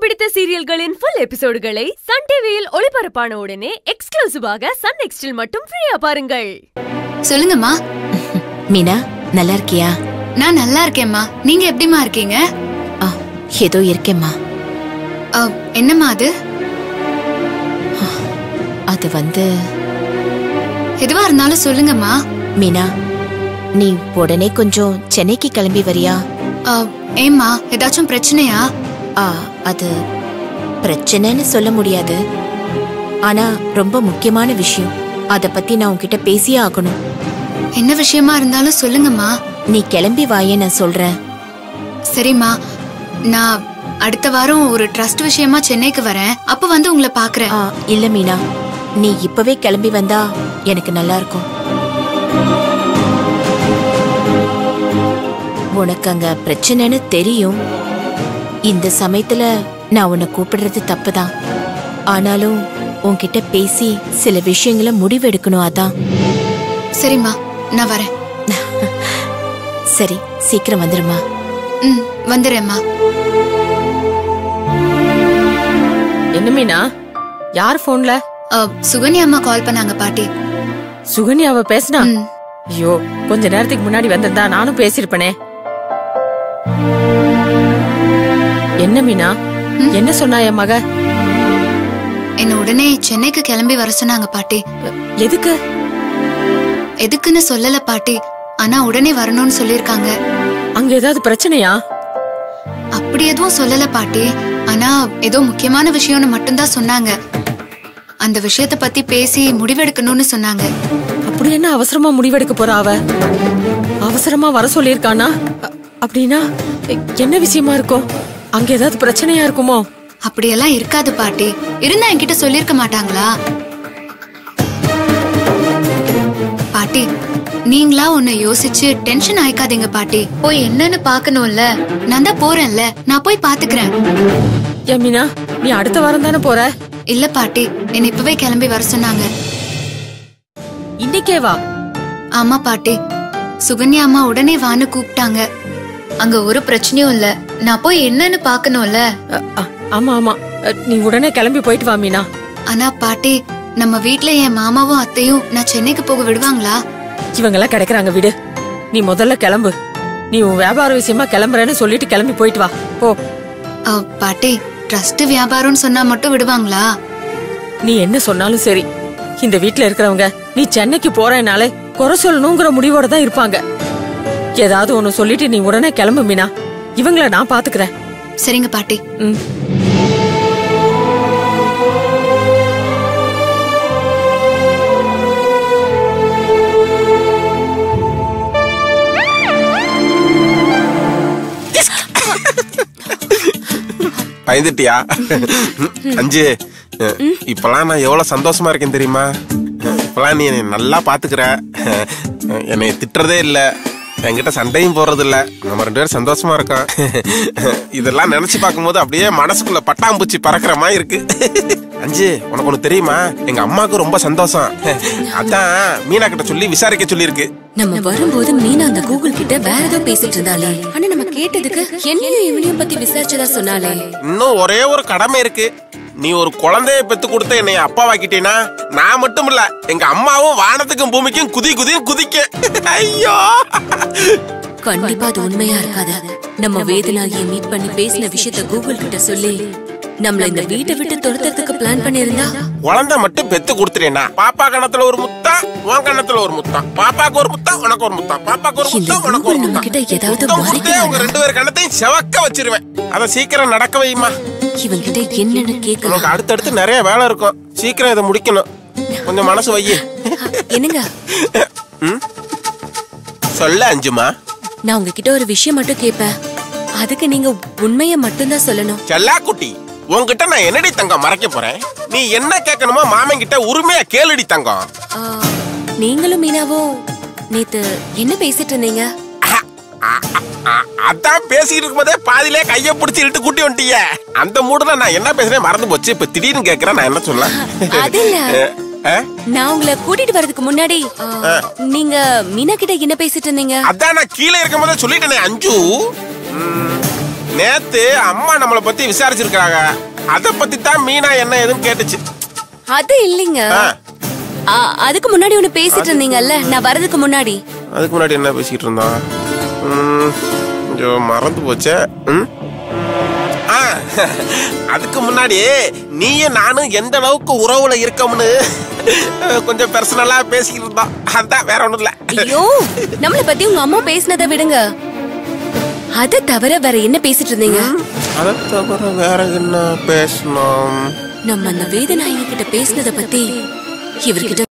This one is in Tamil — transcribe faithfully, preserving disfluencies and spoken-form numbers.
பிடித்த சீரியல்களின் full எபிசோடுகளை Sun T V-யில் ஒளிபரப்பான உடனே எக்ஸ்க்ளூசிவாக Sun NXT-இல் மட்டும் ஃப்ரீயா பாருங்கள். சொல்லுங்கம்மா. மீனா, நல்லா இருக்கியா? நான் நல்லா இருக்கேம்மா. நீங்க எப்படிமா இருக்கீங்க? ஏதோ இருக்கேம்மா. என்னம்மா அது? அது வந்து எதுவா இருந்தாலும் சொல்லுங்கம்மா. மீனா, நீ உடனே கொஞ்சம் சென்னைக்கு கிளம்பி வரியா? ஏம்மா, ஏதாச்சும் பிரச்சனையா? அது பிரச்சனைன்னு சொல்ல முடியாது, ஆனா ரொம்ப முக்கியமான விஷயம். அத பத்தி நான் உன்கிட்ட பேசியே ஆகணும். என்ன விஷயமா இருந்தாலும் சொல்லுங்கம்மா. நீ கிளம்பி வாயே, நான் சொல்றேன். சரிம்மா, நான் அடுத்த வாரம் ஒரு ட்ரஸ்ட் விஷயமா சென்னைக்கு வரேன். அப்ப வந்து உங்களை பாக்குறேன். இல்ல மீனா, நீ இப்பவே கிளம்பி வந்தா எனக்கு நல்லா இருக்கும். உனக்கு அங்க பிரச்சனைன்னு தெரியும். இந்த சமயத்துல நான் உன்னை கூப்பிடுறது தப்புதான். ஆனாலும் உன்கிட்ட பேசி சில விஷயங்களை முடிவெடுக்கணும். அதான். சரிம்மா, நான் வரேன். சரி, சீக்கிரம் வந்துருமா? ம், வந்துடுறேம்மா. என்ன மீனா, யார் போன்ல? சுகன்யா அம்மா கால் பண்ணாங்க பாட்டி. சுகன்யாவ பேசினா? ஐயோ, கொஞ்ச நேரத்துக்கு முன்னாடி வந்திருந்தா நானும் பேசிருப்பனே. என்ன மீனா, என்ன சொன்னா என் மக? என்ன உடனே சென்னைக்கு கிளம்பி வர சொன்னாங்க பாட்டி. எதுக்கு? எதுக்குன்னு சொல்லல பாட்டி, ஆனா உடனே வரணும்னு சொல்லிருக்காங்க. அங்க ஏதாவது பிரச்சனையா? அப்படி எதுவும் சொல்லல பாட்டி, ஆனா ஏதோ முக்கியமான விஷயம்னு மட்டும்தான் சொன்னாங்க. அந்த விஷயத்த பத்தி பேசி முடிவெடுக்கணும்னு சொன்னாங்க. அப்படி என்ன அவசரமா முடிவெடுக்க போறா அவ? அவசரமா வர சொல்லிருக்கானா? அப்படின்னா என்ன விஷயமா இருக்கும்? அங்க ஏதாவது பிரச்சனையா இருக்குமோ? அப்படியெல்லாம் இருக்காது பாட்டி. இருந்தா என்கிட்ட சொல்லிருக்க மாட்டாங்களா? பாட்டி, நீங்களா உன்னை யோசிச்சு டென்ஷன் ஆயிக்காதீங்க பாட்டி. போய் என்னன்னு பாக்கணும்ல. நான் தான் போறேன்ல, நான் போய் பாத்துக்கிறேன். மீனா, நீ அடுத்த வாரம் தானே போற? இல்ல பாட்டி, என்ன இப்பவே கிளம்பி வர சொன்னாங்க. இன்னைக்கே வா? ஆமா பாட்டி, சுகன்யா அம்மா உடனே வான்னு கூப்பிட்டாங்க. அங்க ஒரு பிரச்சனையும் இல்ல, நான் போய் என்னன்னு பாக்கணும்ல. ஆமா ஆமா, நீ உடனே கிளம்பி போயிட்டு வா மீனா. ஆனா பாட்டி, நம்ம வீட்ல என் மாமாவும் அத்தையும் நான் சென்னைக்கு போக விடுவாங்களா? இவங்க எல்லாம் கிடைக்கிறாங்க, விடு. நீ முதல்ல கிளம்பு. நீ உன் வியாபார விஷயமா கிளம்புறேன்னு சொல்லிட்டு கிளம்பி போயிட்டு வா போ. பாட்டி, ட்ரஸ்ட் வியாபாரம்னு சொன்னா மட்டும் விடுவாங்களா? நீ என்ன சொன்னாலும் சரி, இந்த வீட்டுல இருக்கிறவங்க நீ சென்னைக்கு போறேனாலே குறை சொல்லணுங்கிற முடிவோட தான் இருப்பாங்க. ஏதாவது ஒண்ணு சொல்லிட்டு நீ உடனே கிளம்பு மீனா. இவங்கள நான் பாத்துக்கிறேன். சரிங்க பாட்டி. ம். பயந்துட்டியா? அஞ்சு, இப்பெல்லாம் நான் எவ்வளவு சந்தோஷமா இருக்கேன் தெரியுமா? இப்பெல்லாம் நீ என்னை நல்லா பாத்துக்கிற, என்னை திட்டுறதே இல்ல, என்கிட்ட சண்டையும் போறது இல்ல, நம்ம ரெண்டு பேரும் சந்தோஷமா இருக்கோம். இதெல்லாம் நினைச்சு பார்க்கும் போது அப்படியே மனசுக்குள்ள பட்டாம்பூச்சி பறக்கிற மாதிரி இருக்கு. அஞ்சு, உனக்கு ஒண்ணு தெரியுமா? எங்க அம்மாவுக்கு ரொம்ப சந்தோஷம். அதான் மீனா கிட்ட சொல்லி விசாரிக்க சொல்லி இருக்கு. நம்ம வரும்போது மீனா அந்த கூகுள் கிட்ட வேற ஏதோ பேசிட்டு இருந்தாலே, ஆனா நம்ம கேட்டதுக்கு என்னையும் இவனையும் பத்தி விசாரிச்சதா சொன்னாலே. இன்னும் ஒரே ஒரு கடமை இருக்கு. நீ ஒரு குழந்தைய பெத்து கொடுத்த என்னைய அப்பாவாக்கிட்டேனா, நான் மட்டும் இல்ல, எங்க அம்மாவும் வானத்துக்கும் பூமிக்கும் குதி குதியும் குதிக்க. ஐயோ, கண்டிப்பா அது உண்மையா இருக்காது. நம்ம வேதனாகிய மீட் பண்ணி பேசின விஷயத்த கூகுள் கிட்ட சொல்லி நம்மள இந்த வீட்டை விட்டு துரத்துறதுக்கு பிளான் பண்ணிருந்தா, குழந்தை மட்டும் பெத்து கொடுத்துட்டேனா, பாப்பா கணத்துல ஒரு முத்தா, உன் கணத்துல ஒரு முத்தா, பாப்பாக்கு ஒரு முத்தா, உனக்கு ஒரு முத்தா, பாப்பாக்கு ஒரு முத்தா, உனக்கு ஒரு முத்தா, உங்க ரெண்டு பேர் கணத்தையும் செவக்க வச்சிருவேன். அத சீக்கிரம் நடக்க வைமா. இவங்கிட்ட என்னன்னு கேட்கலாம். உனக்கு அடுத்தடுத்து நிறைய வேலை இருக்கும், சீக்கிரம் இதை முடிக்கணும். கொஞ்சம் மனசு வையே. என்னங்க? சொல்ல அஞ்சுமா. நான் உங்ககிட்ட ஒரு விஷயம் மட்டும் கேட்பேன், அதுக்கு நீங்க உண்மையை மட்டும்தான் சொல்லணும். செல்லா குட்டி, உன்கிட்ட நான் என்னடி தங்கம் மறைக்க போறேன்? நீ என்ன கேட்கணுமோ மாமன் கிட்ட உரிமையா கேளுடி தங்கம். நீங்களும் மீனாவும் நேத்து என்ன பேசிட்டு இருந்தீங்க? அதான் பேசிட்டு இருக்கும்போதே பாதியிலே கைய பிடிச்சி இழுத்து கூட்டி வந்துட்டீங்க. அந்த மூடுல நான் என்ன பேசுறேன் மறந்து போச்சு. இப்ப திடீர்னு கேக்குறேன், நான் என்ன சொல்ல? நான் உங்களை கூட்டிட்டு வரதுக்கு முன்னாடி நீங்க மீனா கிட்ட என்ன பேசிட்டு இருந்தீங்க? அதான் நான் கீழே இருக்கும் போதே சொல்லிட்டேனே அஞ்சு. நேத்து அம்மா நம்மளை பத்தி விசாரிச்சிருக்காங்க. அத பத்தி தான் மீனா என்ன ஏதுன்னு கேட்டுச்சு. அது இல்லைங்க, அதுக்கு முன்னாடி ஒண்ணு பேசிட்டு இருந்தீங்கல்ல, நான் வரதுக்கு முன்னாடி. அதுக்கு முன்னாடி என்ன பேசிட்டு இருந்தோம்? கொஞ்சம் மறந்து போச்சே. அதுக்கு முன்னாடி நீயும் நானும் எந்த அளவுக்கு உறவுல இருக்கோம்னு கொஞ்சம் பர்சனலா பேசிக்கிட்டு இருந்தோம். அதான் வேற ஒண்ணும் இல்ல. ஐயோ, நம்மளை பத்தி உங்க அம்மா பேசினதை விடுங்க. அதை தவிர வேற என்ன பேசிட்டு இருந்தீங்க? அதை தவிர வேற என்ன பேசணும்? நம்ம அந்த வேதநாயகி கிட்ட பேசினதை பத்தி இவர்கிட்ட